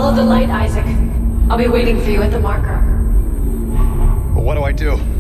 Follow the light, Isaac. I'll be waiting for you at the marker. But what do I do?